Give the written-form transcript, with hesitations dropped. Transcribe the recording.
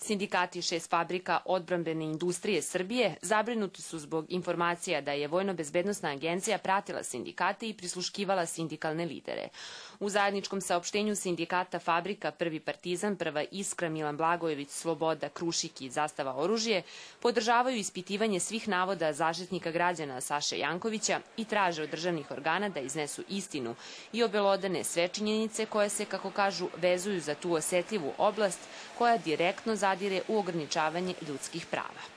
Sindikati 6 fabrika odbrambene industrije Srbije zabrinuti su zbog informacija da je Vojno-bezbednosna agencija pratila sindikate i prisluškivala sindikalne lidere. U zajedničkom saopštenju sindikata fabrika Prvi Partizan, Prva Iskra, Milan Blagojević, Sloboda, Krušik i Zastava oružje podržavaju ispitivanje svih navoda Zaštitnika građana Saše Jankovića i traže od državnih organa da iznesu istinu i obelodane sve činjenice koje se, kako kažu, vezuju za tu osetljivu oblast koja direktno zadire u ograničavanje ljudskih prava.